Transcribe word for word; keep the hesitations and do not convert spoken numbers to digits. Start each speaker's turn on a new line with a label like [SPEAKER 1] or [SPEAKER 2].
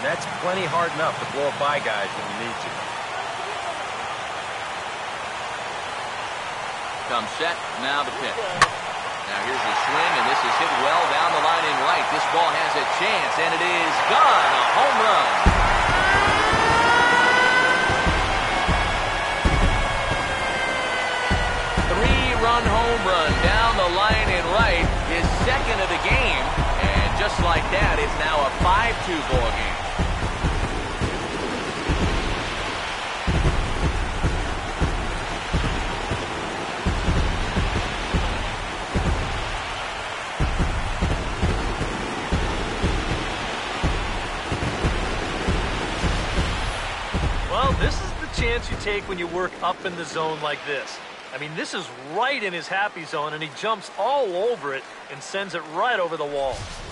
[SPEAKER 1] That's plenty hard enough to blow it by guys when you need to.
[SPEAKER 2] Comes set, now the pitch. Now here's the swing, and this is hit well down the line in right. This ball has a chance, and it is gone. A home run. Three-run home run down the line in right. His second of the game, and just like that, it's now a five two ball game.
[SPEAKER 3] Well, this is the chance you take when you work up in the zone like this. I mean, this is right in his happy zone, and he jumps all over it and sends it right over the wall.